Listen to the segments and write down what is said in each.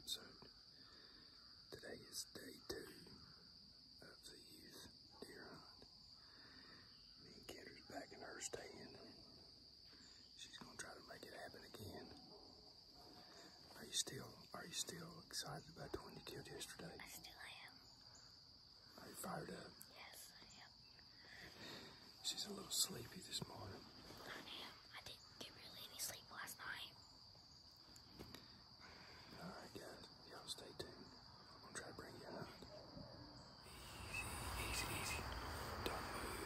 episode. Today is day 2 of the youth deer hunt. Me and Kendra's back in her stand. She's gonna try to make it happen again. Are you still excited about the one you killed yesterday? I still am. Are you fired up? Yes, I am. She's a little sleepy this morning. I am. I didn't get really any sleep last night. Alright guys, y'all stay tuned. I'm gonna try to bring you a hunt. Easy. Don't move.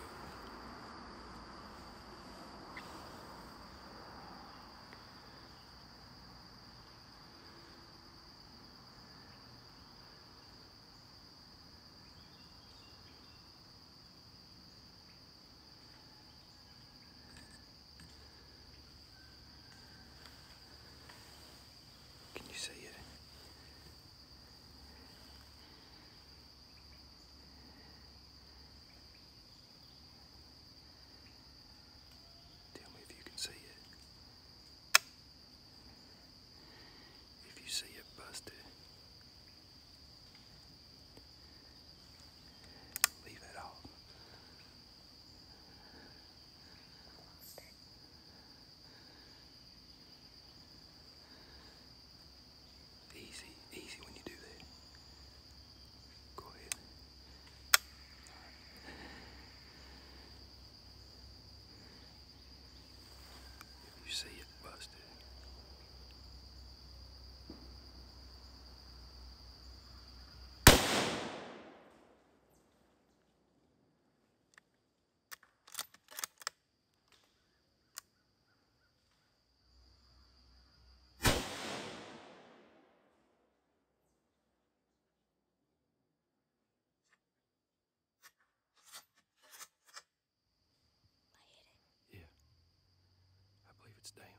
Can you see it? Tell me if you can see it. If you see it, bust it. Leave it off. Easy when you do that. Go ahead. If you see it, bust it. I hit it. Yeah. I believe it's down.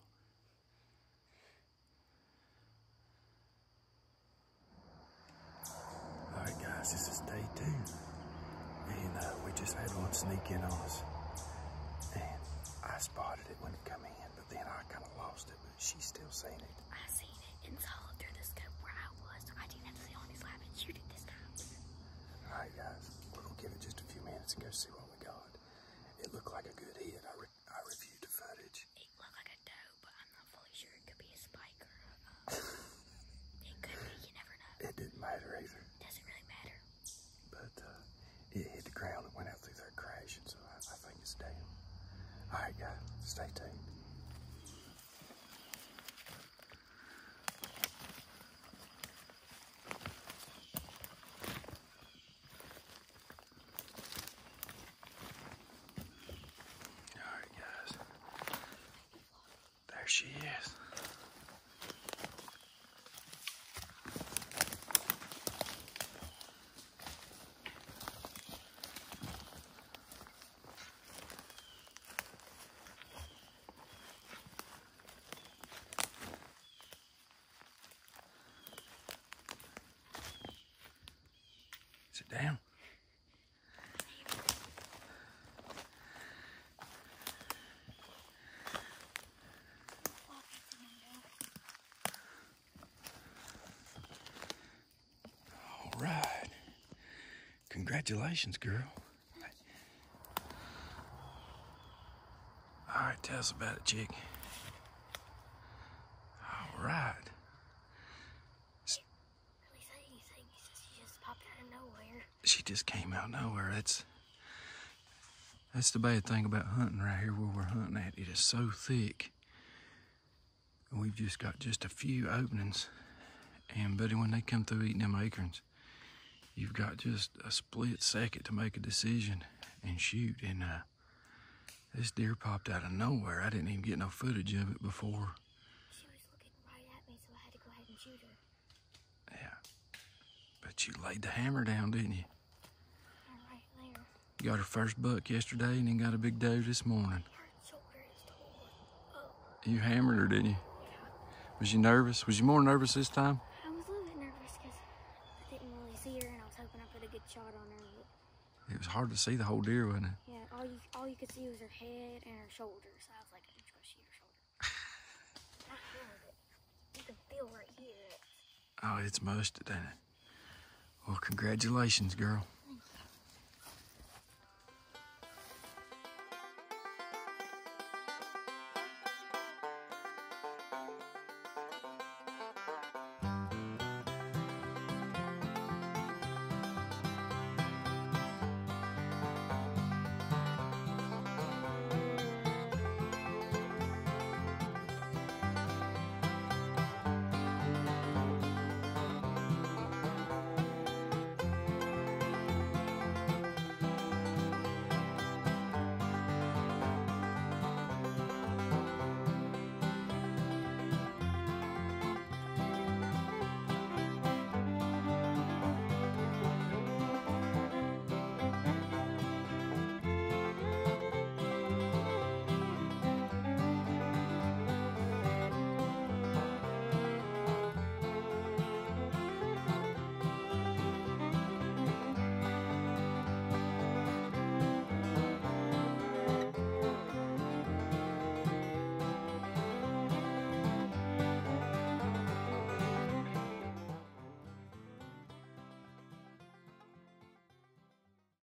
Alright guys, this is day 2. And we just had one sneak in on us. And I spotted it when it come in, but then I kind of lost it, but she's still seen it. I seen it and saw it through the scope where I was. I didn't have to sit on his lap and shoot it this time. Alright guys, we're gonna give it just a few minutes and go see what we got. It looked like a good hit. I reviewed the footage. It looked like a doe, but I'm not fully sure. It could be a spike or it could be. You never know. It didn't matter either. Doesn't really matter. But it hit the ground and went out through there crashing, so I think it's down. Alright guys, stay tuned. Alright guys, there she is. Sit down. All right. Congratulations, girl. All right, tell us about it, chick. All right. Really say anything. He says she just popped out of nowhere. She just came out of nowhere. That's the bad thing about hunting right here where we're hunting at. It is so thick. And we've just got just a few openings. And buddy, when they come through eating them acorns, you've got just a split second to make a decision and shoot. And this deer popped out of nowhere. I didn't even get no footage of it before. She was looking right at me, so I had to go ahead and shoot her. Yeah. But you laid the hammer down, didn't you? Right there. You got her first buck yesterday and then got a big doe this morning. Her shoulder is torn. Oh. You hammered her, didn't you? Yeah. Was you nervous? Was you more nervous this time? I was a little bit nervous because I didn't really see her and I was hoping I put a good shot on her. But It was hard to see the whole deer, wasn't it? yeah, all you could see was her head and her shoulders. So I was like, I'm just gonna shoot her shoulder. I feel it. You can feel right here. Oh, it's musted, ain't it? Well, congratulations, girl.